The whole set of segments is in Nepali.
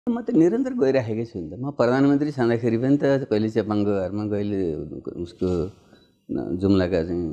म त निरन्तर गइराखेकै छु नि त। म प्रधानमन्त्री छँदाखेरि पनि त कहिले चेपाङको घरमा, कहिले उसको जुम्लाका चाहिँ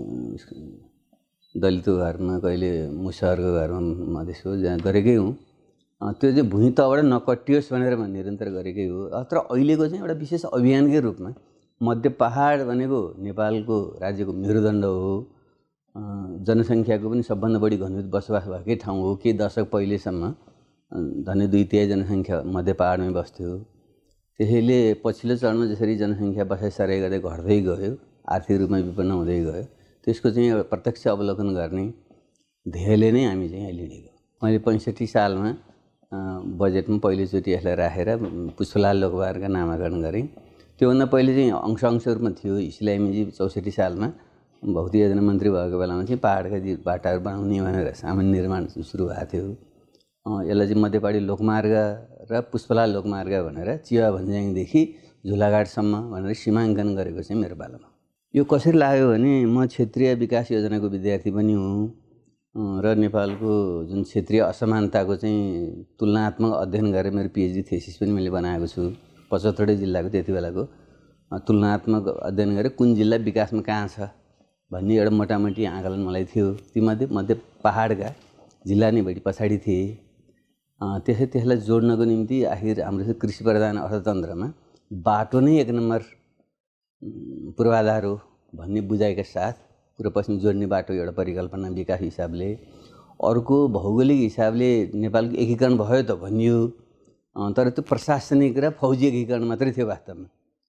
दलितको घरमा, कहिले मुसहरको घरमा मधेसको जहाँ गरेकै हुँ। त्यो चाहिँ भुइँ तबाट नकटियोस् भनेर म निरन्तर गरेकै हो। तर अहिलेको चाहिँ एउटा विशेष अभियानकै रूपमा मध्य पहाड भनेको नेपालको राज्यको मेरुदण्ड हो, जनसङ्ख्याको पनि सबभन्दा बढी घनीभूत बसोबास भएकै ठाउँ हो। केही दशक पहिलेसम्म धन्य 2/3 जनसङ्ख्या मध्य पहाडमै बस्थ्यो। त्यसैले पछिल्लो चरणमा जसरी जनसङ्ख्या बसाइसराइ गर्दै घट्दै गयो, आर्थिक रूपमा विपन्न हुँदै गयो, त्यसको चाहिँ एउटा प्रत्यक्ष अवलोकन गर्ने ध्येयले नै हामी चाहिँ यहाँ लिडेको। मैले 65 सालमा बजेटमा पहिलोचोटि यसलाई राखेर पुष्पलाल लोकबहादुरका नामाकरण गरेँ। त्योभन्दा पहिले चाहिँ अंश रूपमा थियो। इस्लामीजी 64 सालमा भौतिक योजना मन्त्री भएको बेलामा चाहिँ पहाडका बाटाहरू बनाउने भनेर सामान्य निर्माण सुरु भएको थियो। यसलाई चाहिँ मध्यपहाडी लोकमार्ग र पुष्पलाल लोकमार्ग भनेर चिवा भन्ज्याङदेखि झुलाघाटसम्म भनेर सीमाङ्कन गरेको चाहिँ मेरो पालामा। यो कसरी लाग्यो भने म क्षेत्रीय विकास योजनाको विद्यार्थी पनि हुँ र नेपालको जुन क्षेत्रीय असमानताको चाहिँ तुलनात्मक अध्ययन गरेर मेरो पिएचडी थेसिस पनि मैले बनाएको छु। 75 जिल्लाको त्यति बेलाको तुलनात्मक अध्ययन गरेर कुन जिल्ला विकासमा कहाँ छ भन्ने एउटा मोटामोटी आकलन मलाई थियो। तीमध्ये मध्य पहाडका जिल्ला नै बढी पछाडि थिए। त्यसलाई जोड्नको निम्ति आखिर हाम्रो कृषि प्रधान अर्थतन्त्रमा बाटो नै एक नम्बर पूर्वाधार हो भन्ने बुझाइका साथ पूर्व पश्चिम जोड्ने बाटो एउटा परिकल्पना विकास हिसाबले, अर्को भौगोलिक हिसाबले नेपालको एकीकरण भयो त भनियो, तर त्यो प्रशासनिक र फौजी एकीकरण मात्रै थियो। वास्तवमा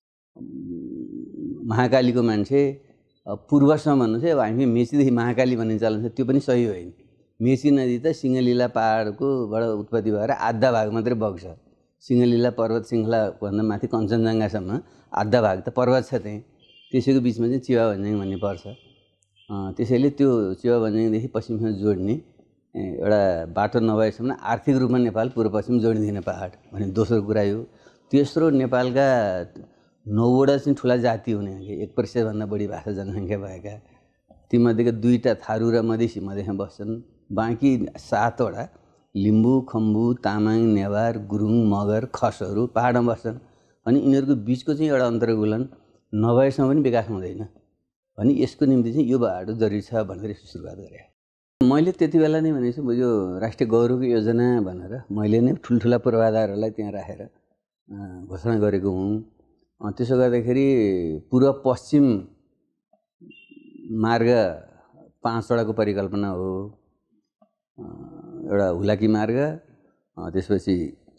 महाकालीको मान्छे पूर्वसम्म भन्नु चाहिँ अब हामी मेचीदेखि महाकाली भन्ने चलन छ, त्यो पनि सही होइन। मेची नदी त सिंहलीला पहाडकोबाट उत्पत्ति भएर आधा भाग मात्रै बग्छ। सिंहलीला पर्वत श्रृङ्खलाभन्दा माथि कञ्चनजङ्घासम्म आधा भाग त पर्वत छ। त्यहीँ त्यसैको बिचमा चाहिँ चिवा भन्ज्याङ भन्ने पर्छ। त्यसैले त्यो चिवा भन्ज्याङदेखि पश्चिमसम्म जोड्ने एउटा बाटो नभएसम्म आर्थिक रूपमा नेपाल पूर्व पश्चिम जोडिँदैन पहाड भन्ने दोस्रो कुरा हो। तेस्रो, नेपालका 9वटा चाहिँ ठुला जाति हुने, 1% बढी भाषा जनसङ्ख्या भएका, तीमध्येका 2टा थारू र मधेसीमा बस्छन्। बाँकी 7वटा लिम्बू, खम्बू, तामाङ, नेवार, गुरुङ, मगर, खसहरू पहाडमा बस्छन्। अनि यिनीहरूको बिचको चाहिँ एउटा अन्तर्गुलन नभएसम्म पनि विकास हुँदैन। अनि यसको निम्ति चाहिँ यो बाटो जरुरी छ भनेर सुरुवात गरेँ। मैले त्यति बेला नै भनेछु यो राष्ट्रिय गौरवको योजना भनेर मैले नै ठुल्ठुला पूर्वाधारहरूलाई त्यहाँ राखेर घोषणा गरेको हुँ। त्यसो गर्दाखेरि पूर्व पश्चिम मार्ग 5वटाको परिकल्पना हो। एउटा हुलाकी मार्ग, त्यसपछि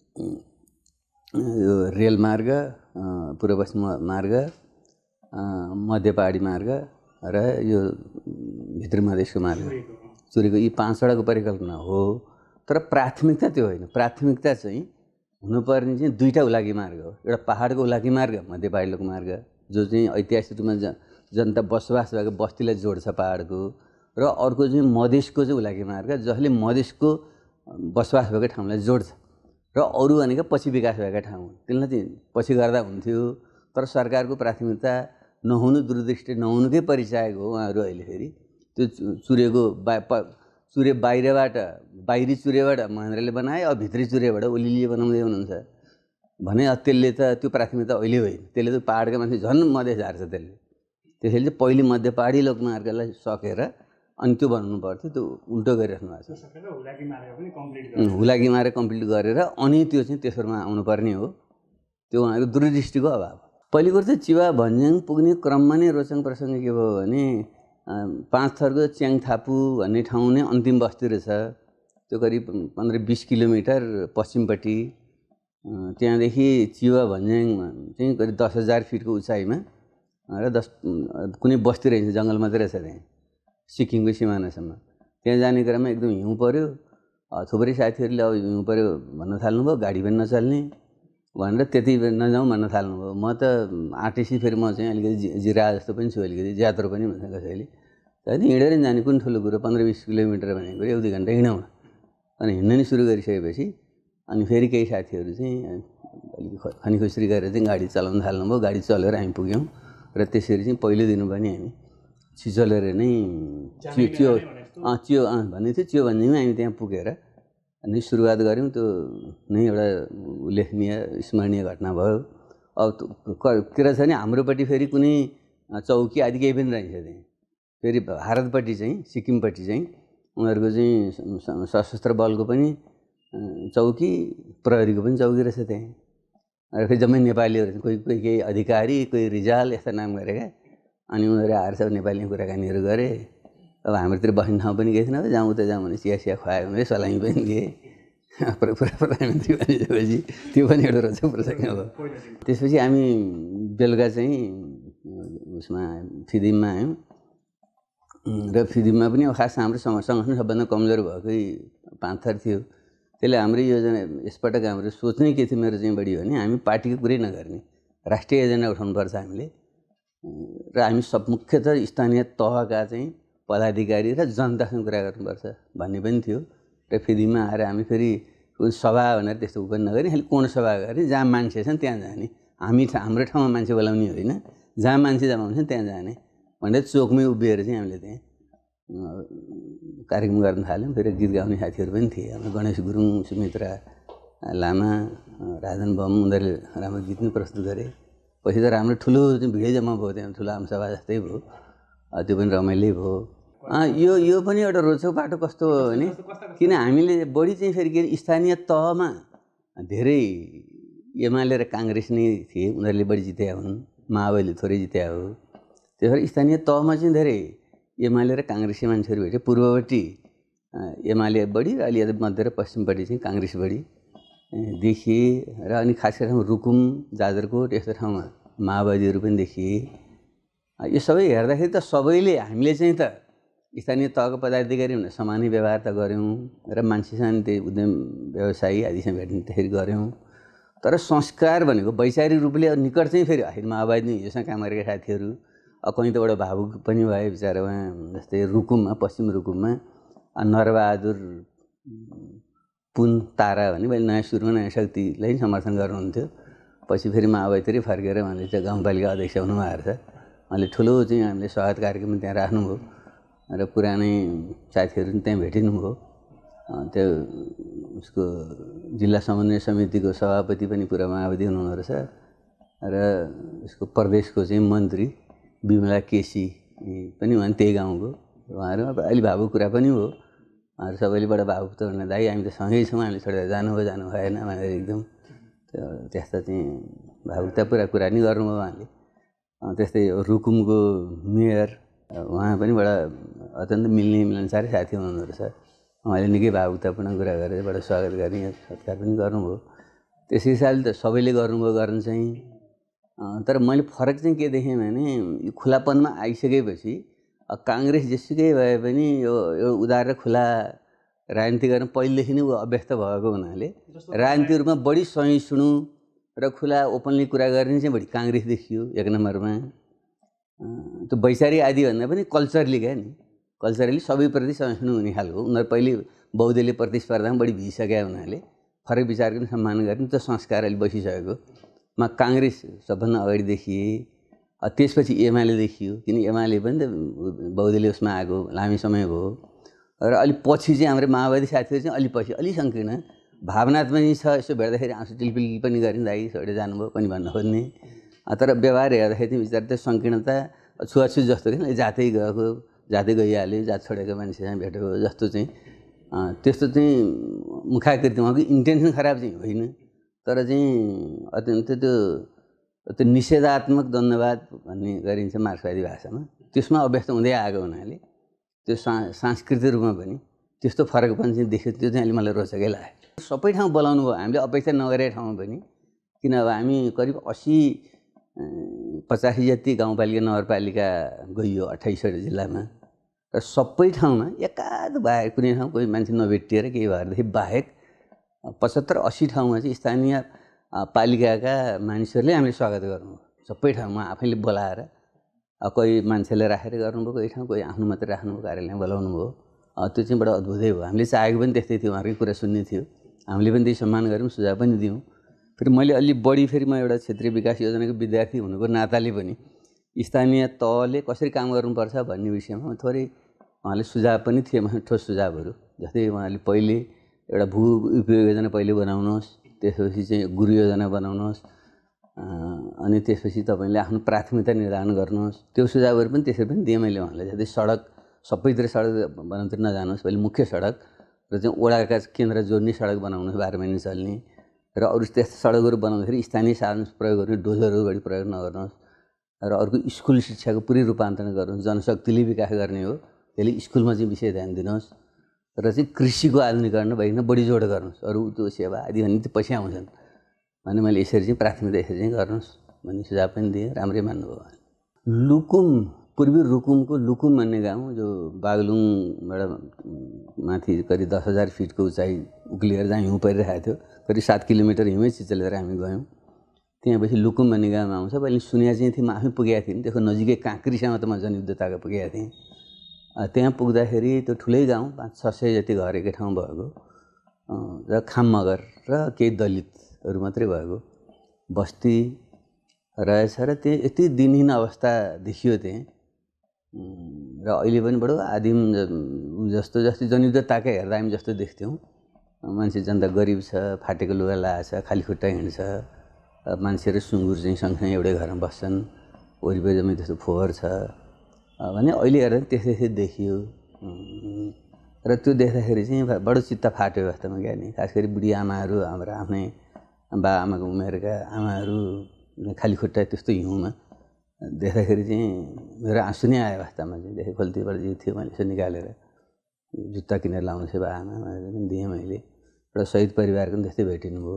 यो रेल मार्ग, पूर्व पश्चिम मार्ग, मध्य पहाडी मार्ग र यो भित्री मधेसको मार्ग, चुरेको, यी 5वटाको परिकल्पना हो। तर प्राथमिकता त्यो होइन। प्राथमिकता चाहिँ हुनुपर्ने चाहिँ 2टा हुलाकी मार्ग हो। एउटा पहाडको हुलाकी मार्ग, मध्य पहाडी लोकमार्ग, जो चाहिँ ऐतिहासिक रूपमा जनता बसोबास भएको बस्तीलाई जोड्छ पहाडको, र अर्को चाहिँ मधेसको चाहिँ हुलाकी मार्ग, जसले मधेसको बसोबास भएको ठाउँलाई जोड्छ। र अरू भनेको पछि विकास भएका ठाउँ, त्यसलाई चाहिँ पछि गर्दा हुन्थ्यो। तर सरकारको प्राथमिकता नहुनु, दूरदृष्टि नहुनुकै परिचायक हो उहाँहरू। अहिले फेरि त्यो चुरेको चुरे बाहिरबाट, बाहिरी चुरेबाट महेन्द्रले बनाए, अब भित्री चुरेबाट ओलीले बनाउँदै हुनुहुन्छ भने त्यसले त त्यो प्राथमिकता अहिले होइन। त्यसले त पहाडका मान्छे झन् मधेस झार्छ। त्यसैले चाहिँ पहिले मध्य पहाडी लोकमार्गलाई सकेर अनि त्यो बनाउनु पर्थ्यो। त्यो उल्टो गरिराख्नु भएको छ। हुलाकी मार्ग कम्प्लिट गरेर अनि त्यो चाहिँ तेस्रोमा आउनुपर्ने हो। त्यो उहाँहरूको दूरदृष्टिको अभाव। पहिलो कुरो चाहिँ चिवा भन्ज्याङ पुग्ने क्रममा नै रोचक प्रसङ्ग के भयो भने 5 थरको च्याङथापु भन्ने ठाउँ नै अन्तिम बस्ती रहेछ। त्यो करिब 15-20 किलोमिटर पश्चिमपट्टि। त्यहाँदेखि चिवा भन्ज्याङ चाहिँ करिब 10,000 फिटको उचाइमा र कुनै बस्ती रहेछ, जङ्गल मात्रै रहेछ त्यहाँ, सिक्किमको सिमानासम्म। त्यहाँ जाने क्रममा एकदम हिउँ पऱ्यो। थुप्रै साथीहरूले अब हिउँ पऱ्यो भन्न थाल्नुभयो, गाडी पनि नचल्ने भनेर त्यति नजाउँ भन्न थाल्नुभयो। म त आँटेसी फेरि म चाहिँ अलिकति जिरा जस्तो पनि छु, अलिकति ज्यात्रो पनि भन्छ कसैले। त्यहाँदेखि हिँडेर जाने कुन ठुलो कुरो, 15-20 किलोमिटर भनेको 1-2 घन्टा हिँडौँ। अनि हिँड्न नि सुरु गरिसकेपछि अनि फेरि केही साथीहरू चाहिँ अलिक खनीखुस्री गरेर चाहिँ गाडी चलाउन थाल्नुभयो। गाडी चलेर हामी पुग्यौँ र त्यसरी चाहिँ पहिलो दिनु पनि हामी छिचोलेर नै चियो भन्ने थियो। चियो भन्नेमा हामी त्यहाँ पुगेर नै सुरुवात गऱ्यौँ। त्यो नै एउटा उल्लेखनीय स्मरणीय घटना भयो। अब के रहेछ भने हाम्रोपट्टि फेरि कुनै चौकी आदि केही पनि रहेछ त्यहाँ। फेरि भारतपट्टि चाहिँ सिक्किमपट्टि चाहिँ उनीहरूको चाहिँ सशस्त्र बलको पनि चौकी, प्रहरीको पनि चौकी रहेछ त्यहाँ। र फेरि जम्मै नेपालीहरू, कोही कोही केही अधिकारी, कोही रिजाल यस्ता नाम गरेका। अनि उनीहरू आएर सब नेपालीमा कुराकानीहरू गरे। अब हाम्रोतिर बस्ने ठाउँ पनि केही थिएन। जाउँ त जाउँ भने चिया खुवायो भने सलामी पनि दिए। प्रधानमन्त्री बनिसकेपछि त्यो पनि एउटा रोचक प्रसङ्ग हो। त्यसपछि हामी बेलुका चाहिँ उसमा फिदिममा आयौँ। र फिदिममा पनि अब खास हाम्रो सङ्गठन सबभन्दा कमजोर भएकै 5 थर थियो। त्यसले हाम्रो योजना यसपटक हाम्रो सोच नै के थियो मेरो चाहिँ बढी भने हामी पार्टीको कुरै नगर्ने, राष्ट्रिय एजेन्डा उठाउनुपर्छ हामीले। र हामी सब मुख्यतः स्थानीय तहका चाहिँ पदाधिकारी र जनतासँग कुरा गर्नुपर्छ भन्ने पनि थियो। र फिदिममा आएर हामी फेरि सभा भनेर त्यस्तो पनि नगर्ने, खालि कोण सभा गर्ने, जहाँ मान्छे छन् त्यहाँ जाने। हाम्रो ठाउँमा मान्छे बोलाउने होइन, जहाँ मान्छे जम्मा हुन्छन् त्यहाँ जाने भनेर चोकमै उभिएर चाहिँ हामीले त्यहाँ कार्यक्रम गर्न थाल्यौँ। फेरि गीत गाउने साथीहरू पनि थिए। हाम्रो गणेश गुरुङ, सुमित्रा लामा, राजन बम, उनीहरूले राम्रो गीत पनि प्रस्तुत गरे। पछि त राम्रो ठुलो चाहिँ भिडै जम्मा भयो त्यहाँ, ठुलो आमसभा जस्तै भयो। त्यो पनि रमाइलो भयो। यो पनि एउटा रोचक बाटो कस्तो हो भने किन हामीले बढी चाहिँ फेरि के स्थानीय तहमा धेरै एमाले र काङ्ग्रेस नै थिए, उनीहरूले बढी जित्या हुन्, माओवादीले थोरै जित्या हो। त्यही भएर स्थानीय तहमा चाहिँ धेरै एमाले र काङ्ग्रेसी मान्छेहरू भेट्यो। पूर्वपट्टि एमाले बढी र अलि मध्य र पश्चिमपट्टि चाहिँ काङ्ग्रेस बढी देखिए। र अनि खास गरी रुकुम, जाजरकोट यस्तो ठाउँमा माओवादीहरू पनि देखिए। यो सबै हेर्दाखेरि त सबैले हामीले चाहिँ त स्थानीय तहको पदाधिकारी हुन समानै व्यवहार त गऱ्यौँ र मान्छेसँग त्यही उद्यम व्यवसायी आदिसँग भेट्दाखेरि गऱ्यौँ। तर संस्कार भनेको वैचारिक रूपले निकट चाहिँ फेरि आखिर माओवादी हिजोसँग काम गरेका साथीहरू कहीँ त एउटा भावुक पनि भए बिचरा। उहाँ जस्तै रुकुममा, पश्चिम रुकुममा नरबहादुर पुन तारा भने मैले नयाँ सुरुमा नयाँ शक्तिलाई समर्थन गर्नुहुन्थ्यो। पछि फेरि माओवादीतिरै फर्केर उहाँले चाहिँ गाउँपालिका अध्यक्ष हुनुभएको छ। उहाँले ठुलो चाहिँ हामीले स्वागत कार्यक्रम त्यहाँ राख्नुभयो र पुरानै साथीहरू पनि त्यहाँ भेटिनुभयो। त्यो उसको जिल्ला समन्वय समितिको सभापति पनि पुरा माओवादी हुनुहुँदो रहेछ। र उसको प्रदेशको चाहिँ मन्त्री विमला केसी पनि उहाँ त्यही गाउँको। उहाँहरू अलि भावुक कुरा पनि हो। उहाँहरू सबैले बडा भावुक त भने दाइ हामी त सँगै छौँ, हामीले छोडेर जानु भएन भनेर एकदम त्यस्ता चाहिँ भावुकता पुरा कुरा नि गर्नुभयो उहाँले। त्यस्तै रुकुमको मेयर उहाँ पनि बडा अत्यन्त मिलनसारै साथी हुनुहुँदो रहेछ। उहाँले निकै भावुकतापूर्ण कुरा गरेर बडा स्वागत गर्ने सत्कार पनि गर्नुभयो। त्यस हिसाबले त सबैले गर्नुभयो गर्न चाहिँ। तर मैले फरक चाहिँ के देखेँ भने यो खुलापनमा आइसकेपछि काङ्ग्रेस जेसुकै भए पनि यो उदार र खुला राजनीति गर्न पहिलेदेखि नै अभ्यस्त भएको हुनाले राजनीतिक रूपमा बढी सहिष्णु र खुला ओपनली कुरा गर्ने चाहिँ बढी काङ्ग्रेस देखियो एक नम्बरमा। त्यो वैचारिक आदि भन्दा पनि कल्चरली क्या नि, कल्चरली सबैप्रति सहिष्णु हुने खालको। उनीहरू पहिले बहुदलीय प्रतिस्पर्धामा बढी भिइसकेका हुनाले फरक विचारको पनि सम्मान गर्ने त्यो संस्कार अहिले बसिसकेको मा काङ्ग्रेस सबभन्दा अगाडि देखिए। त्यसपछि एमाले देखियो, किन एमाले पनि त बहुदलीय उसमा आएको लामै समय भयो। र अलि पछि चाहिँ हाम्रो माओवादी साथीहरू चाहिँ अलि पछि अलि सङ्कीर्ण भावनात्मक छ। यसो भेट्दाखेरि आँसु टिलपिल पनि गर्ने, दाइ छोडेर जानुभयो पनि भन्न खोज्ने। तर व्यवहार हेर्दाखेरि चाहिँ विचार त्यो सङ्कीर्णता छुवाछुत जस्तो कि जातै गएको, जातै गइहाल्यो, जात छोडेको मान्छेसँग भेटेको जस्तो चाहिँ त्यस्तो चाहिँ मुखाकृति उहाँको इन्टेन्सन खराब चाहिँ होइन। तर चाहिँ अत्यन्त त्यो निषेधात्मक द्वन्द्ववाद भन्ने गरिन्छ मार्क्सवादी भाषामा, त्यसमा अभ्यस्त हुँदै आएको हुनाले त्यो सांस्कृतिक रूपमा पनि त्यस्तो फरकपन चाहिँ देख्यो। त्यो चाहिँ अहिले मलाई रोचकै लाग्यो। सबै ठाउँ बोलाउनु भयो हामीले अपेक्षा नगरेको ठाउँमा पनि। किन अब हामी करिब 80-85 जति गाउँपालिका नगरपालिका गइयो 28 जिल्लामा। र सबै ठाउँमा एकाध बाहेक कुनै ठाउँ कोही मान्छे नभेटिएर केही भएरदेखि बाहेक 75-80 ठाउँमा चाहिँ स्थानीय पालिकाका मानिसहरूले हामीले स्वागत गर्नुभयो। सबै ठाउँमा आफैले बोलाएर कोही मान्छेले राखेर गर्नुभयो, कोही ठाउँ कोही आफ्नो मात्रै राख्नुभयो, कार्यालयमा बोलाउनु भयो। त्यो चाहिँ बडा अद्भुतै भयो। हामीले चाहेको पनि त्यस्तै थियो, उहाँहरूकै कुरा सुन्ने थियो, हामीले पनि त्यही सम्मान गऱ्यौँ, सुझाव पनि दियौँ। फेरि मैले अलि बढी फेरि म एउटा क्षेत्रीय विकास योजनाको विद्यार्थी हुनुको नाताले पनि स्थानीय तहले कसरी काम गर्नुपर्छ भन्ने विषयमा थोरै उहाँले सुझाव पनि थिए, ठोस सुझावहरू। जस्तै उहाँले पहिले एउटा भू उपयोग योजना पहिले बनाउनुहोस्, त्यसपछि चाहिँ गुरु योजना बनाउनुहोस्, अनि त्यसपछि तपाईँले आफ्नो प्राथमिकता निर्धारण गर्नुहोस्। त्यो सुझावहरू पनि त्यसरी पनि दिएँ मैले उहाँलाई। जस्तै सडक सबैतिर सडक बनाउनुतिर नजानुहोस्, पहिले मुख्य सडक र चाहिँ वडाका केन्द्र जोड्ने सडक बनाउनुहोस् 12 महिना चल्ने, र अरू त्यस्ता सडकहरू बनाउँदाखेरि स्थानीय साधन प्रयोग गर्ने डोजरहरू बढी प्रयोग नगर्नुहोस्। र अर्को स्कुल शिक्षाको पुरै रूपान्तरण गर्नुहोस्, जनशक्तिले विकास गर्ने हो, त्यसले स्कुलमा चाहिँ विशेष ध्यान दिनुहोस्। र चाहिँ कृषिको आधुनिकरण भइकन बढी जोड गर्नुहोस्, अरू त्यो सेवा आदि भन्ने त्यो पछि आउँछन् भने मैले यसरी चाहिँ प्राथमिकता यसरी चाहिँ गर्नुहोस् भन्ने सुझाव पनि दिएँ। राम्रै मान्नुभयो। लुकुम, पूर्वी रुकुमको लुकुम भन्ने गाउँ जो बागलुङबाट माथि करिब 10,000 फिटको उचाइ उक्लिएर जहाँ हिउँ परिरहेको थियो, करिब 7 किलोमिटर हिउँै चिचलेर हामी गयौँ। त्यहाँ पछि लुकुम भन्ने गाउँमा आउँछ। पहिले सुनिया चाहिँ थिएँ, म आफै पुगेको थिएँ। त्यसको नजिकै काँक्रीसँग त म जनयुद्धताको पुगेको थिएँ। त्यहाँ पुग्दाखेरि त्यो ठुलै गाउँ 500-600 जति घर एकै ठाउँ भएको, र खाम मगर र केही दलितहरू मात्रै भएको बस्ती रहेछ। र त्यहाँ यति दिनहीन अवस्था देखियो त्यहाँ। र अहिले पनि बडो आदिम जस्तो जस्तै जनयुद्धताकै हेर्दा हामी जस्तो देख्थ्यौँ। मान्छे जनता गरिब छ, फाटेको लुगा लगाएको छ, खाली खुट्टा हिँड्छ, मान्छे र सुँगुर चाहिँ सँगसँगै एउटै घरमा बस्छन्, वरिपरि जम्मै त्यस्तो फोहोर छ भने अहिले हेर्दा त्यसै देखियो। र त्यो देख्दाखेरि चाहिँ बडो चित्त फाट्यो वास्तवमा क्या नि। खास गरी बुढी आमाहरू, हाम्रो आफ्नै बाआमाको उमेरका आमाहरू खाली खुट्टा त्यस्तो हिउँमा देख्दाखेरि चाहिँ मेरो आँसु नै आयो वास्तवमा चाहिँ। देखेँ खोल्तीबाट जे थियो मैले यसो निकालेर जुत्ता किनेर लाउनु थियो बाआमा पनि दिएँ मैले। एउटा शहीद परिवारको पनि त्यस्तै भेटिनु भयो।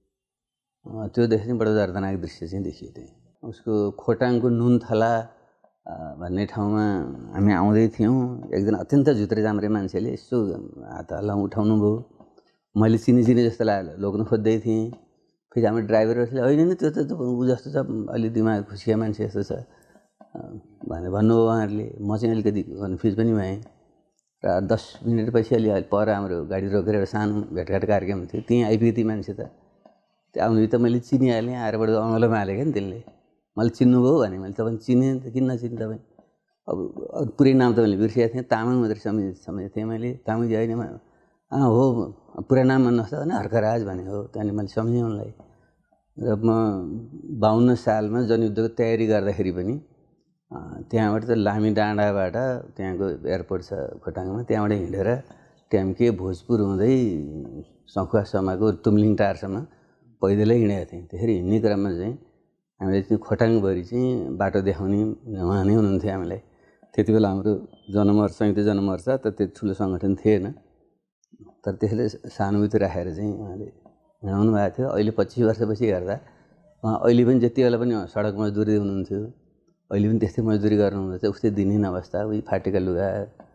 त्यो देखेर चाहिँ बडो दर्दनाक दृश्य चाहिँ देखियो त्यहाँ। उसको खोटाङको नुनथला भन्ने ठाउँमा हामी आउँदै थियौँ। एकजना अत्यन्त झुत्रे जाम्रे मान्छेले यसो हात हल्लाउँ उठाउनु भयो। मैले चिने जस्तो लाग्यो, लोग्न खोज्दै थिएँ। फेरि हाम्रो ड्राइभरले होइन त्यो त ऊ जस्तो छ, अलि दिमाग खुसिया मान्छे जस्तो छ भनेर भन्नुभयो उहाँहरूले। म चाहिँ अलिकति कन्फ्युज पनि भएँ। र 10 मिनटपछि अलि पर हाम्रो गाडी रोकेर एउटा सानो भेटघाट कार्यक्रम थियो, त्यहीँ आइपुग्यो ती मान्छे त। त्यो आउनु त मैले चिनिहालेँ, आएर बडो अँगलोमा हालेँ क्या नि त्यसले। मैले चिन्नुभयो भने मैले तपाईँ चिनेँ त किन नचिने तपाईँ। अब पुरै नाम त मैले बिर्सिएको थिएँ, तामाङ मात्रै सम्झेको थिएँ मैले। तामाङ होइन हो पुरा नाम भन्नुहोस् त भने हर्कराज भने हो। त्यहाँदेखि मैले सम्झेँ उनलाई। र म 52 सालमा जनयुद्धको तयारी गर्दाखेरि पनि त्यहाँबाट त लामी डाँडाबाट त्यहाँको एयरपोर्ट छ खोटाङमा, त्यहाँबाट हिँडेर ट्याम्के भोजपुर हुँदै सखुवासम्मको तुमलिङ टारसम्म पैदलै हिँडेको थिएँ। त्यसरी हिँड्ने क्रममा चाहिँ हामीले चाहिँ खोटाङभरि चाहिँ बाटो देखाउने उहाँ नै हुनुहुन्थ्यो हामीलाई। त्यति बेला हाम्रो संयुक्त जनमोर्चा त त्यति ठुलो सङ्गठन थिएन, तर त्यसले सहानुभूति राखेर चाहिँ उहाँले हिँडाउनु भएको थियो। अहिले 25 वर्षपछि हेर्दा उहाँ अहिले पनि जति बेला पनि सडक मजदुरी हुनुहुन्थ्यो, अहिले पनि त्यस्तै मजदुरी गर्नुहुँदैछ। उस्तै दिनहीन अवस्था, उही फाटेका लुगा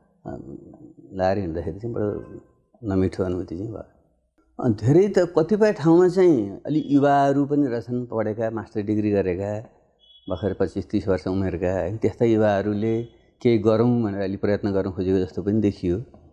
लाएर हिँड्दाखेरि चाहिँ बडो नमिठो अनुभूति चाहिँ भयो। धेरै त कतिपय ठाउँमा चाहिँ अलि युवाहरू पनि रहेछन्, पढेका, मास्टर डिग्री गरेका, भर्खर 25-30 वर्ष उमेरका। त्यस्ता युवाहरूले केही गरौँ भनेर अलि प्रयत्न गर्न खोजेको जस्तो पनि देखियो।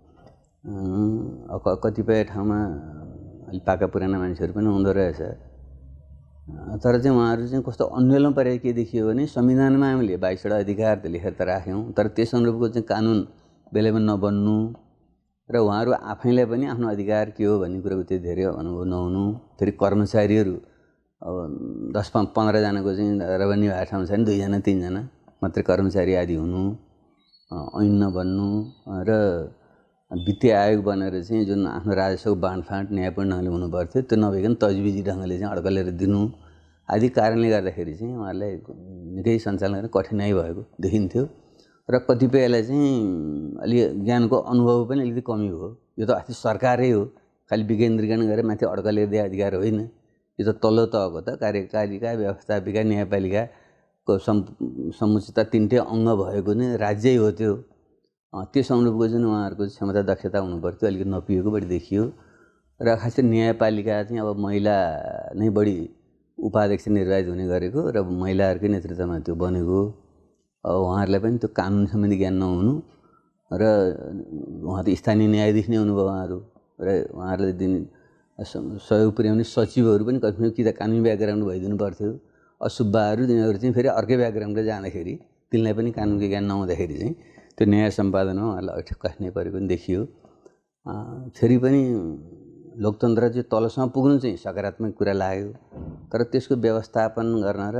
कतिपय ठाउँमा अलि पाका पुराना मान्छेहरू पनि हुँदो रहेछ। तर चाहिँ उहाँहरू चाहिँ कस्तो अन्यलमा परेको के देखियो भने, संविधानमा हामीले 22वटा अधिकार त लेखेर त राख्यौँ, तर त्यस अनुरूपको चाहिँ कानुन बेलैमा नबन्नु र उहाँहरू आफैलाई पनि आफ्नो अधिकार के हो भन्ने कुराको त्यो धेरै अनुभव नहुनु। फेरि कर्मचारीहरू अब 10-15 जनाको चाहिँ रेभेन्यू भएको ठाउँ छ नि 2-3 मात्रै कर्मचारी आदि हुनु, ऐन नबन्नु र वित्तीय आयोग बनेर चाहिँ जुन आफ्नो राजस्वको बाँडफाँड न्यायपूर्ण ढङ्गले हुनुपर्थ्यो त्यो नभइकन तजबिजी ढङ्गले चाहिँ अड्कलेर दिनु आदि कारणले गर्दाखेरि चाहिँ उहाँहरूलाई निकै सञ्चालन गर्न कठिनाइ भएको देखिन्थ्यो। र कतिपयलाई चाहिँ अलि ज्ञानको अनुभव पनि अलिकति कमी हो। यो त अस्ति सरकारै हो, खालि विकेन्द्रीकरण गरेर माथि अड्कलेर दिए अधिकार होइन। यो त तल्लो तहको त कार्यपालिका, व्यवस्थापिका, न्यायपालिकाको समुचित 3टै अङ्ग भएको नै राज्यै हो त्यो। त्यस अनुरूपको जुन उहाँहरूको क्षमता दक्षता हुनुपर्थ्यो अलिकति नपिएको बढी देखियो। र खास गरी न्यायपालिका चाहिँ अब महिला नै बढी उपाध्यक्ष निर्वाचित हुने गरेको र महिलाहरूकै नेतृत्वमा त्यो बनेको। उहाँहरूलाई पनि त्यो कानुन सम्बन्धी ज्ञान नहुनु र उहाँ त स्थानीय न्यायाधीश नै हुनुभयो उहाँहरू, र उहाँहरूले दिने सहयोग पुर्याउने सचिवहरू पनि कतिपय कि त कानुनी ब्याकग्राउन्ड भइदिनु पर्थ्यो। असुब्बाहरू तिनीहरू चाहिँ फेरि अर्कै ब्याकग्राउन्डले जाँदाखेरि तिनलाई पनि कानुनको ज्ञान नहुँदाखेरि चाहिँ त्यो न्याय सम्पादनमा उहाँहरूलाई कठिनाइ परेको पनि देखियो। फेरि पनि लोकतन्त्र चाहिँ तलसम्म पुग्नु चाहिँ सकारात्मक कुरा लाग्यो, तर त्यसको व्यवस्थापन गर्न र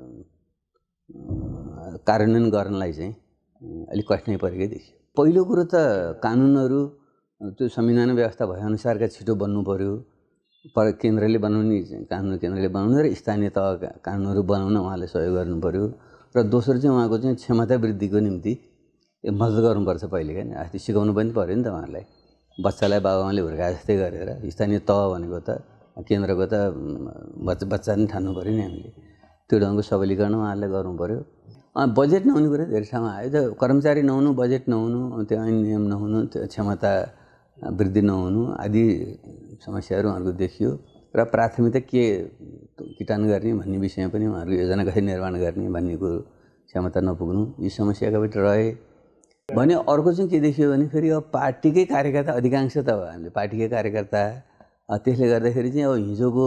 कार्यान्वयन गर्नलाई चाहिँ अलिक कठिनाइ परेकै देखियो। पहिलो कुरो त कानुनहरू त्यो संविधान व्यवस्था भएअनुसारका छिटो बन्नु पर्यो। केन्द्रले बनाउने कानुन केन्द्रले बनाउने र स्थानीय तहका कानुनहरू बनाउन उहाँले सहयोग गर्नु पर्यो। र दोस्रो चाहिँ उहाँको चाहिँ क्षमता वृद्धिको निम्ति मद्दत गर्नुपर्छ पहिले क्या। अस्ति सिकाउनु पनि पऱ्यो नि त उहाँलाई। बच्चालाई बाबुआमाले हुर्काए जस्तै गरेर स्थानीय तह भनेको त केन्द्रको त बच्चा नि ठान्नु पऱ्यो नि हामीले। त्यो ढङ्गको सबलीकरण उहाँहरूले गर्नु पऱ्यो। बजेट नहुने कुरा धेरै ठाउँमा आयो त। कर्मचारी नहुनु, बजेट नहुनु, त्यो ऐन नियम नहुनु, त्यो क्षमता वृद्धि नहुनु आदि समस्याहरू उहाँहरूको देखियो। र प्राथमिकता के किटान गर्ने भन्ने विषयमा पनि उहाँहरूको योजना कसरी निर्माण गर्ने भन्ने कुरो क्षमता नपुग्नु, यी समस्याका पनि रहे। भने अर्को चाहिँ के देखियो भने फेरि अब पार्टीकै कार्यकर्ता अधिकांश त अब हामीले पार्टीकै कार्यकर्ता, त्यसले गर्दाखेरि चाहिँ अब हिजोको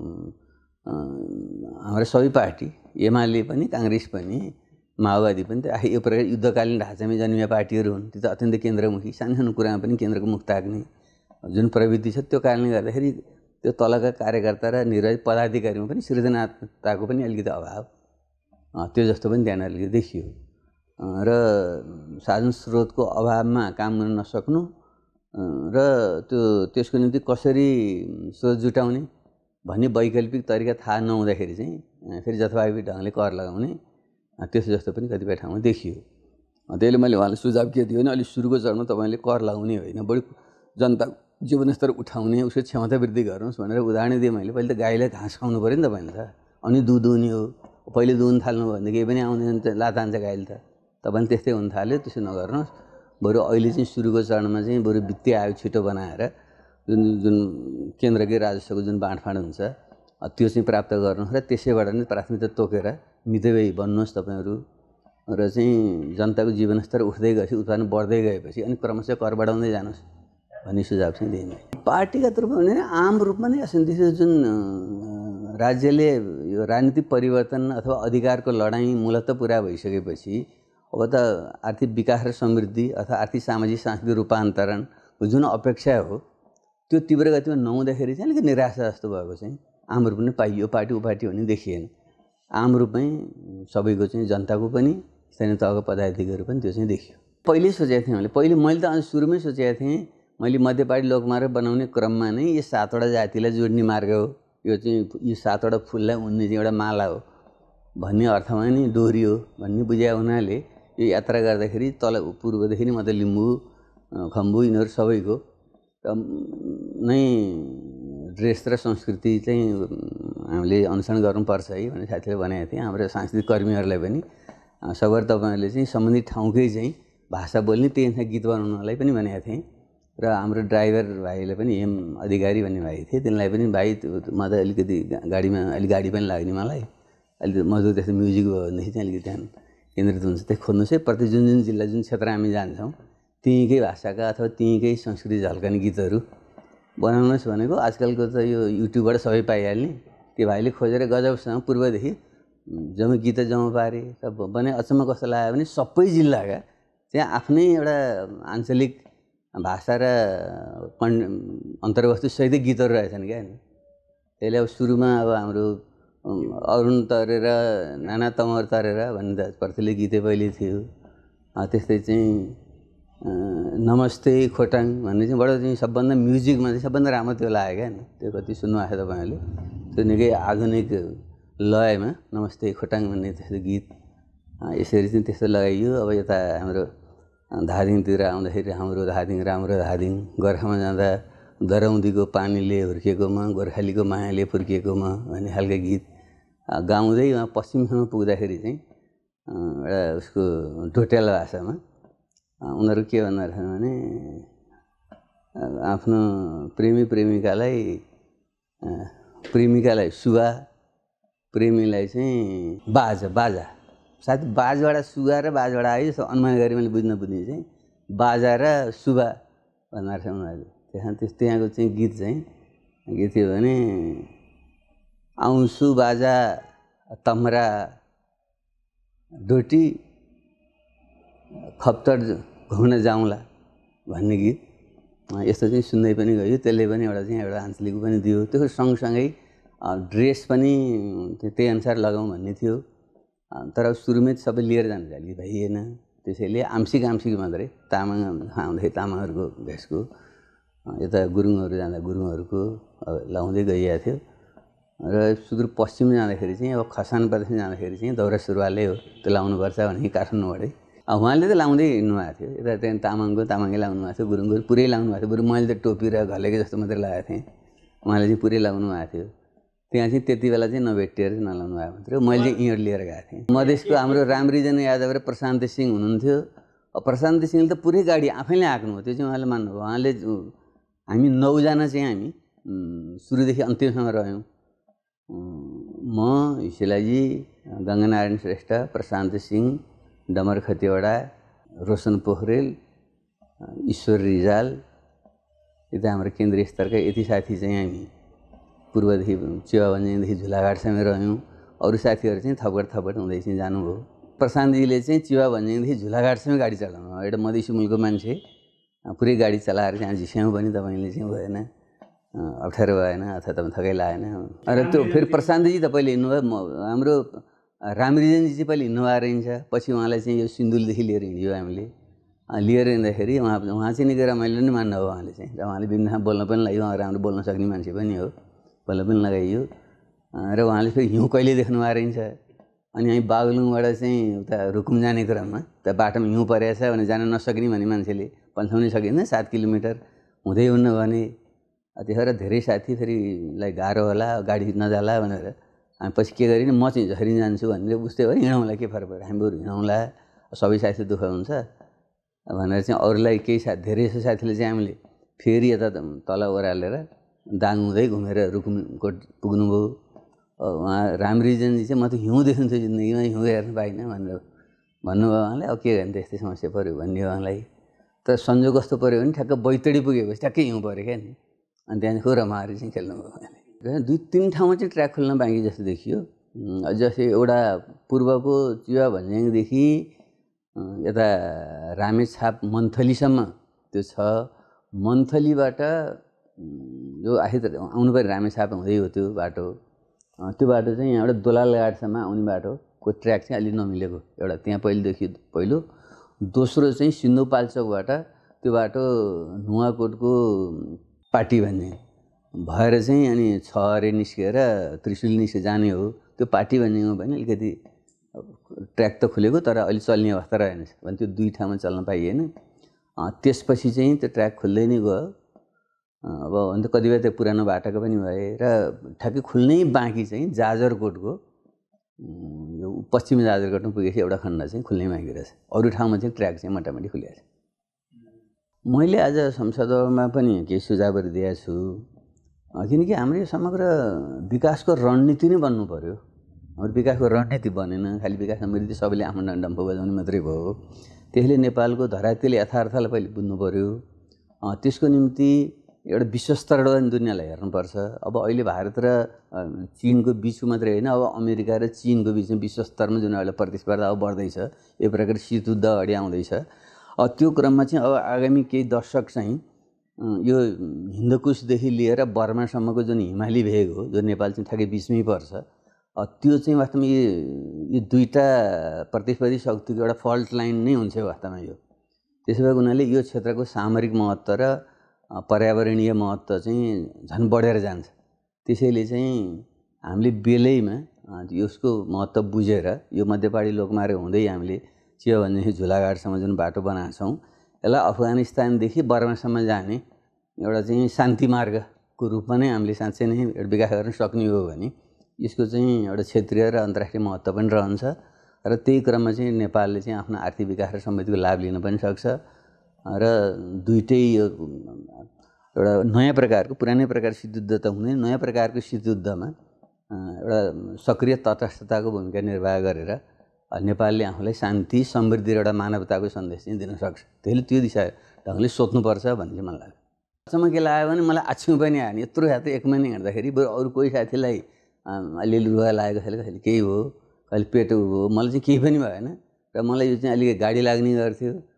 हाम्रो सबै पार्टी एमाले पनि काङ्ग्रेस पनि माओवादी पनि त यो प्रकार युद्धकालीन ढाँचामै जन्मिया पार्टीहरू हुन्। त्यो त अत्यन्तै केन्द्रमुखी, सानो सानो कुरामा पनि केन्द्रको मुख ताक्ने जुन प्रवृत्ति छ त्यो कारणले गर्दाखेरि त्यो तलका कार्यकर्ता र निर्वाचित पदाधिकारीमा पनि सृजनात्मकताको पनि अलिकति अभाव, त्यो जस्तो पनि त्यहाँ अलिकति देखियो। र साधन स्रोतको अभावमा काम गर्न नसक्नु र त्यसको निम्ति कसरी स्रोत जुटाउने भन्ने वैकल्पिक तरिका थाहा नहुँदाखेरि चाहिँ फेरि जथाभावी ढङ्गले कर लगाउने, त्यसो जस्तो पनि कतिपय ठाउँमा देखियो। त्यसले मैले उहाँलाई सुझाव के दियो भने अलिक सुरुको चरणमा तपाईँले कर लगाउने होइन, बढी जनता जीवनस्तर उठाउने, उसको क्षमता वृद्धि गर्नुहोस् भनेर उदाहरण दिएँ मैले। पहिले त गाईलाई घाँस खुवाउनु पऱ्यो नि त पहिला त, अनि दुध दुहुने हो। पहिले दुहुन थाल्नु भयो भने केही पनि आउँदैन, लात हान्छ गाईले त। तपाईँले त्यस्तै हुन थाल्यो, त्यसो नगर्नुहोस्। बरु अहिले चाहिँ सुरुको चरणमा चाहिँ बरु वित्तीय आयोग छिटो बनाएर जुन केन्द्रकै राजस्वको जुन बाँडफाँड हुन्छ त्यो चाहिँ प्राप्त गर्नुहोस् र त्यसैबाट नै प्राथमिकता तोकेर मितव्ययी बन्नुहोस् तपाईँहरू। र चाहिँ जनताको जीवनस्तर उठ्दै गएपछि, उत्पादन बढ्दै गएपछि अनि क्रमशः कर बढाउँदै जानुहोस् भन्ने सुझाव चाहिँ दिएँ। पार्टीगत रूपमा भने आम रूपमा नै असन्तुष्ट जुन राज्यले यो राजनीतिक परिवर्तन अथवा अधिकारको लडाइँ मूलतः पुरा भइसकेपछि अब त आर्थिक विकास र समृद्धि अथवा आर्थिक सामाजिक सांस्कृतिक रूपान्तरणको जुन अपेक्षा हो त्यो तीव्र गतिमा नहुँदाखेरि चाहिँ अलिकति निराशा जस्तो भएको चाहिँ आम रूपमा पाइयो। पार्टी उपार्टी भन्ने देखिएन। आम रूपमै सबैको चाहिँ जनताको पनि स्थानीय तहको पदाधिकारीहरू पनि त्यो चाहिँ देखियो। पहिल्यै सोचेको थिएँ मैले त सुरुमै सोचेको थिएँ मैले मध्यपार्टी लोकमार्ग बनाउने क्रममा नै यो 7वटा जातिलाई जोड्ने मार्ग हो, यो चाहिँ यो 7वटा फुललाई उन्ने चाहिँ एउटा माला हो भन्ने अर्थमा नि डोरी हो भन्ने बुझाए हुनाले यो यात्रा गर्दाखेरि तल पूर्वदेखि नै मतलब लिम्बू खम्बु यिनीहरू सबैको नै ड्रेस र संस्कृति चाहिँ हामीले अनुसरण गर्नुपर्छ है भनेर साथीले भनेको थिएँ। हाम्रो सांस्कृतिक कर्मीहरूलाई पनि सबै तपाईँहरूले चाहिँ सम्बन्धित ठाउँकै चाहिँ भाषा बोल्ने त्यही अनुसार गीत बनाउनलाई पनि भनेको थिएँ। र हाम्रो ड्राइभर भाइले पनि हेम अधिकारी भन्ने भाइ थिए, तिनलाई पनि भाइ म त अलिकति गाडीमा अलिक गाडी पनि लाग्ने मलाई, अलिक मजबुत त्यस्तो म्युजिक भयो भनेदेखि चाहिँ अलिकति ध्यान केन्द्रित हुन्छ। त्यो खोज्नुहोस् है, प्रति जुन जिल्ला जुन क्षेत्र हामी जान्छौँ त्यहीँकै भाषाका अथवा त्यहीँकै संस्कृति झल्कने गीतहरू बनाउनुहोस् भनेको आजकलको त यो युट्युबबाट सबै पाइहाल्ने। त्यो भाइले खोजेर गजबसँग पूर्वदेखि जम्मै गीत जम्मा पारे भने अचम्म कस्तो लाग्यो भने सबै जिल्लाका त्यहाँ आफ्नै एउटा आञ्चलिक भाषा र अन्तर्वस्तु सहितै गीतहरू रहेछन् क्या। त्यसले अब सुरुमा अब हाम्रो अरुण तरेर नाना तमर तरेर भन्ने प्रचलित गीतै पहिले थियो। त्यस्तै चाहिँ नमस्ते खोटाङ भन्ने चाहिँ बडो चाहिँ सबभन्दा म्युजिकमा चाहिँ सबभन्दा राम्रो त्यो लाग्यो क्या। त्यो कति सुन्नुभएको छ तपाईँहरूले, त्यो निकै आधुनिक लयमा नमस्ते खोटाङ भन्ने त्यस्तो गीत यसरी चाहिँ त्यस्तो लगाइयो। अब यता हाम्रो धादिङतिर आउँदाखेरि हाम्रो धादिङ राम्रो धादिङ, गोर्खामा जाँदा दरौँदीको पानीले हुर्किएकोमा गोर्खालीको मायाले फुर्किएकोमा भन्ने खालको गीत गाउँदै उहाँ पश्चिमसम्म पुग्दाखेरि चाहिँ एउटा उसको ढोटेल भाषामा उनीहरू के भन्दा रहेछ भने आफ्नो प्रेमिकालाई सुगा, प्रेमीलाई चाहिँ बाजा सायद बाजबाट सुगा र बाजबाट आयो जस्तो अनुमान गरी मैले बुझ्ने चाहिँ बाजा र सुगा भन्दा रहेछ उनीहरूले। त्यहाँको चाहिँ गीत चाहिँ के थियो भने आउँछु बाजा तम्रा डोटी खप्तर घुम्न जाउँला भन्ने गीत यस्तो चाहिँ सुन्दै पनि गयो। त्यसले पनि एउटा आञ्चलिक पनि दियो। त्यो सँगसँगै ड्रेस पनि त्यही अनुसार लगाउँ भन्ने थियो। तर सुरुमै सबै लिएर जानु चाहिँ भइएन। त्यसैले आंशिक मात्रै तामाङ आउँदै तामाङहरूको भेषको, यता गुरुङहरू जाँदा गुरुङहरूको लाउँदै गइएको थियो। र सुदूरपश्चिम जाँदाखेरि चाहिँ अब खसान प्रदेश जाँदाखेरि चाहिँ दौरा सुरुवालै हो, त्यो लाउनुपर्छ भने काठमाडौँबाटै उहाँले त लाउँदै हिँड्नुभएको थियो। यता त्यहाँ तामाङै लाउनु भएको थियो, गुरुङको पुरै लाउनु भएको थियो। बरु मैले त टोपी र घलेको जस्तो मात्रै लगाएको थिएँ, उहाँले चाहिँ पुरै लाउनु भएको थियो। त्यहाँ चाहिँ त्यति बेला चाहिँ नभेटिएर चाहिँ नलाउनु भएको मात्रै। मैले चाहिँ इँड लिएर गएको थिएँ। मधेसको हाम्रो रामरिजन यादव र प्रशान्त सिंह हुनुहुन्थ्यो। प्रशान्त सिंहले त पुरै गाडी आफैले हाँक्नु हो, त्यो चाहिँ उहाँले मान्नुभयो। उहाँले हामी 9 जना चाहिँ हामी सुरुदेखि अन्तिमसम्म रह्यौँ। म, हिसेलाजी, गङ्गानारायण श्रेष्ठ, प्रशान्त सिंह, डमर खतिवडा, रोशन पोखरेल, ईश्वर रिजाल, यता हाम्रो केन्द्रीय स्तरका यति साथी चाहिँ हामी पूर्वदेखि चिवा भन्ज्याङदेखि झुलाघाटसम्म रह्यौँ। अरू साथीहरू चाहिँ थपघट हुँदै चाहिँ जानुभयो। प्रशान्तजीले चाहिँ चिवा भन्ज्याङदेखि झुलाघाटसम्म गाडी चलाउनु, एउटा मधेसी मुलको मान्छे पुरै गाडी चलाएर चाहिँ झिस्याउँ पनि तपाईँले चाहिँ भएन, अप्ठ्यारो भएन अथवा तपाईँ थकै लागेन। र त्यो फेरि प्रशान्तजी त पहिले हिँड्नुभयो। हाम्रो रामरिजनजी चाहिँ पहिले हिँड्नुभएको रहन्छ। पछि उहाँलाई चाहिँ यो सिन्धुलीदेखि लिएर हिँड्यो हामीले। लिएर हिँड्दाखेरि उहाँ चाहिँ निकै रमाइलो नै मान्नु हो उहाँले चाहिँ। र उहाँले बिन्दुमा बोल्न पनि लाग्यो, उहाँ राम्रो बोल्न सक्ने मान्छे पनि हो, बोल्न पनि लगाइयो। र उहाँले फेरि हिउँ कहिले देख्नु भएको रहन्छ। अनि हामी बागलुङबाट चाहिँ उता रुकुम जाने क्रममा त बाटोमा हिउँ परेछ भने जान नसक्ने भन्ने मान्छेले पन्छाउनै सकिँदैन, 7 किलोमिटर हुँदै हुन्न भने। त्यतिखेर धेरै साथी फेरिलाई गाह्रो होला, गाडी नजाला भनेर हामी पछि के गरिने, म चाहिँ झरी जान्छु भनेर उस्तै भयो, हिँडौँला के फरक पर्यो, हामी बरु हिँडौँला, सबै साथी दुःख हुन्छ भनेर चाहिँ अरूलाई केही धेरै जस्तो साथीले चाहिँ हामीले फेरि यता तल ओह्रालेर दाङ हुँदै घुमेर रुकुमकोट पुग्नुभयो। उहाँ रामरिजनजी चाहिँ म त हिउँ देख्नुहुन्थ्यो जिन्दगीमा, हिउँ हेर्नु पाइनँ भनेर भन्नुभयो उहाँले। अब के गर्ने त यस्तै समस्या पऱ्यो भन्ने उहाँलाई। तर संजोग कस्तो पऱ्यो भने ठ्याक्क बैतडी पुगेपछि ट्याक्कै हिउँ पऱ्यो क्या नि। अनि त्यहाँदेखि खुब रमाएर चाहिँ खेल्नुभयो उहाँले। 2-3 ठाउँमा चाहिँ ट्र्याक खोल्न बाँकी जस्तो देखियो। जस्तै एउटा पूर्वको चिवा भन्ज्याङदेखि यता रामेछाप मन्थलीसम्म त्यो छ। मन्थलीबाट जो आखिर आउनु पऱ्यो रामेछाप हुँदै हो त्यो बाटो। त्यो बाटो चाहिँ यहाँबाट दोलालघाटसम्म आउने बाटोको ट्र्याक चाहिँ अलि नमिलेको एउटा त्यहाँ पहिलो। दोस्रो चाहिँ सिन्धुपाल्चोकबाट त्यो बाटो नुवाकोटको पाटी भन्ने भएर चाहिँ अनि छहरे निस्केर त्रिशुली निस्केर जाने हो। त्यो पाटी भन्नेमा पनि अलिकति ट्र्याक त खुलेको तर अलि चल्ने अवस्था रहेनछ भने त्यो 2 ठाउँमा चल्न पाइएन। त्यसपछि चाहिँ त्यो ट्र्याक खुल्दै नै गयो। अब अन्त कतिपय त्यो पुरानो बाटोको पनि भए र ठ्याक्कै खुल्नै बाँकी चाहिँ जाजरकोटको यो पश्चिमी जाजरकोटमा पुगेपछि एउटा खण्ड चाहिँ खुल्नै बाँकी रहेछ। अरू ठाउँमा चाहिँ ट्र्याक चाहिँ मोटामोटी खुलेको छ। मैले आज संसदमा पनि केही सुझावहरू दिएको छु, किनकि हाम्रो यो समग्र विकासको रणनीति नै बन्नु पर्यो। हाम्रो विकासको रणनीति बनेन, खालि विकास समृद्धि सबैले आफ्नो डम्फु बजाउने मात्रै भयो। त्यसले नेपालको धरातल यथार्थलाई पहिले बुझ्नु पर्यो। त्यसको निम्ति एउटा विश्वस्तरबाट पनि दुनियाँलाई हेर्नुपर्छ। अब अहिले भारत र चीनको बिचको मात्रै होइन, अब अमेरिका र चीनको बिचमा विश्वस्तरमा जुन एउटा प्रतिस्पर्धा अब बढ्दैछ, एक प्रकार शीतयुद्ध अगाडि आउँदैछ। त्यो क्रममा चाहिँ अब आगामी केही दशक चाहिँ यो हिन्दकुशदेखि लिएर बर्मासम्मको जुन हिमाली भेग हो, जो नेपाल चाहिँ ठ्याक्कै बिचमै पर्छ, त्यो चाहिँ वास्तवमा यो 2टा प्रतिस्पर्धी शक्तिको एउटा फल्ट लाइन नै हुन्छ वास्तवमा यो। त्यसो भएको हुनाले यो क्षेत्रको सामरिक महत्त्व र पर्यावरणीय महत्त्व चाहिँ झन् बढेर जान्छ। त्यसैले चाहिँ हामीले बेलैमा यसको महत्त्व बुझेर यो मध्यपहाडी लोकमार्ग हुँदै हामीले चिया भन्ने झुलाघाटसम्म जुन बाटो बनाएको छौँ, यसलाई अफगानिस्तानदेखि बर्मासम्म जाने एउटा चाहिँ शान्ति मार्गको रूपमा नै हामीले साँच्चै नै एउटा विकास गर्न सक्ने हो भने यसको चाहिँ एउटा क्षेत्रीय र अन्तर्राष्ट्रिय महत्त्व पनि रहन्छ। र त्यही क्रममा चाहिँ नेपालले चाहिँ आफ्नो आर्थिक विकास र समृद्धिको लाभ लिन पनि सक्छ। र दुइटै यो एउटा नयाँ प्रकारको, पुरानै प्रकार शीतयुद्ध त हुँदैन, नयाँ प्रकारको शीतयुद्धमा एउटा सक्रिय तटस्थताको भूमिका निर्वाह गरेर नेपालले आफूलाई शान्ति समृद्धि र एउटा मानवताको सन्देश चाहिँ दिन सक्छ। त्यसले त्यो दिशा ढङ्गले सोच्नुपर्छ भन्ने चाहिँ मलाई लाग्छ। अचम्म के लाग्यो भने मलाई आछ्यौँ पनि आयो नि, यत्रो साथी एक महिना हिँड्दाखेरि बरु अरू कोही साथीलाई अलिअलि रुवा लागेको कहिले केही हो, कहिले पेट हो, मलाई चाहिँ केही पनि भएन। र मलाई यो चाहिँ अलिकति गाडी लाग्ने गर्थ्यो,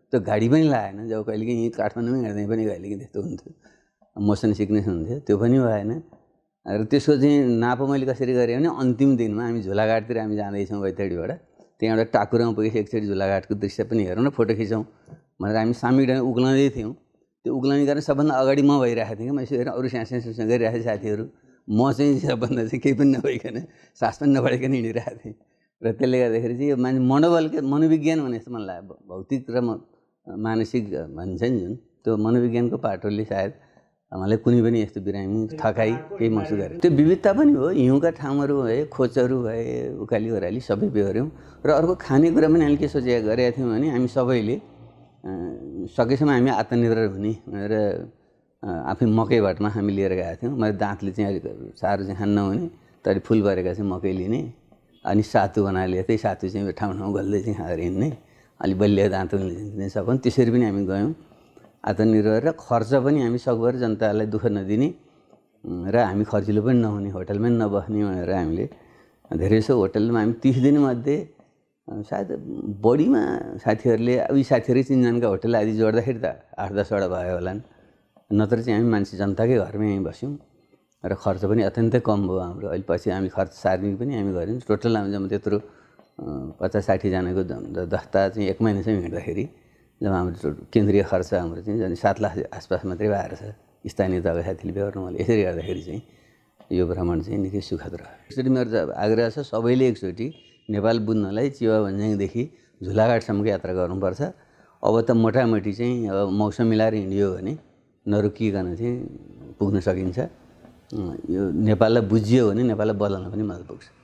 त्यो गाडी पनि लागेन। जब कहिलेकाहीँ यहीँ काठमाडौँमै हिँड्दै पनि कहिलेकाहीँ त्यस्तो हुन्थ्यो, मोसन सिकनेस हुन्थ्यो, त्यो पनि भएन। र त्यसको चाहिँ नाप मैले कसरी गरेँ भने अन्तिम दिनमा हामी झुलाघाटतिर हामी जाँदैछौँ बैतडीबाट, त्यहाँ एउटा टाकुरमा पुगेपछि एकचोटि झुलाघाटको दृश्य पनि हेरौँ न, फोटो खिचौँ भनेर हामी सामूहिक उक्लाउँदै थियौँ। त्यो उक्लाउने कारण सबभन्दा अगाडि म भइरहेको थिएँ कि मैले हेरेँ अरू स्यास गरिरहेको थिएँ साथीहरू, म चाहिँ सबभन्दा चाहिँ केही पनि नभइकन सास पनि नबढाइकन हिँडिरहेको थिएँ। र त्यसले गर्दाखेरि चाहिँ यो मनोविज्ञान भने जस्तो मलाई लाग्यो, भौतिक र मानसिक भन्छ नि जुन त्यो मनोविज्ञानको पाटोले सायद मलाई कुनै पनि यस्तो बिरामी थकाइ केही महसुस गरेँ। त्यो विविधता पनि हो, हिउँका ठाउँहरू भए, खोजहरू भए, उकाली ओह्राली सबै बेहोऱ्यौँ। र अर्को खानेकुरा पनि हामीले के गरेका थियौँ भने हामी सबैले सकेसम्म हामी आत्मनिर्भर हुने र आफै मकैभटमा हामी लिएर गएका थियौँ। मैले दाँतले चाहिँ अलिक साह्रो चाहिँ खान नहुने तर फुल भरेका चाहिँ मकै लिने, अनि सातु बनाएर लिएर त्यही सातु चाहिँ ठाउँ ठाउँ गल्दै चाहिँ खाएर हिँड्ने, अलिक बलियो दाँत लिने सबै। त्यसरी पनि हामी गयौँ आत्मनिर्भर। र खर्च पनि हामी सकभर जनतालाई दुःख नदिने र हामी खर्चिलो पनि नहुने, होटलमै नबस्ने भनेर हामीले धेरै जसो होटलमा हामी 30 दिनमध्ये सायद बढीमा साथीहरूले अब यी साथीहरू 3 जनाका होटल आदि जोड्दाखेरि त 8-10 वटा भयो होला। नत्र चाहिँ हामी मान्छे जनताकै घरमै यहीँ बस्यौँ र खर्च पनि अत्यन्तै कम भयो हाम्रो। अहिले पछि हामी खर्च सार्ने पनि हामी गऱ्यौँ। टोटल हामी जब त्यत्रो 50-60 जनाको दस्ता चाहिँ 1 महिनासम्म हिँड्दाखेरि जब हाम्रो केन्द्रीय खर्च हाम्रो चाहिँ झन् 7 लाख आसपास मात्रै भएर छ। स्थानीय तहका साथीले बेहोर्नु मैले यसरी गर्दाखेरि चाहिँ यो भ्रमण चाहिँ निकै सुखद रह्यो। एकचोटि मेरो आग्रह छ सबैले एकचोटि नेपाल बुझ्नलाई चिवा भन्ज्याङदेखि झुलाघाटसम्मको यात्रा गर्नुपर्छ। अब त मोटामोटी चाहिँ अब मौसम मिलाएर हिँडियो भने नरोकिकन चाहिँ पुग्न सकिन्छ। यो नेपाललाई बुझियो भने नेपाललाई बदल्न पनि मद्दत पुग्छ।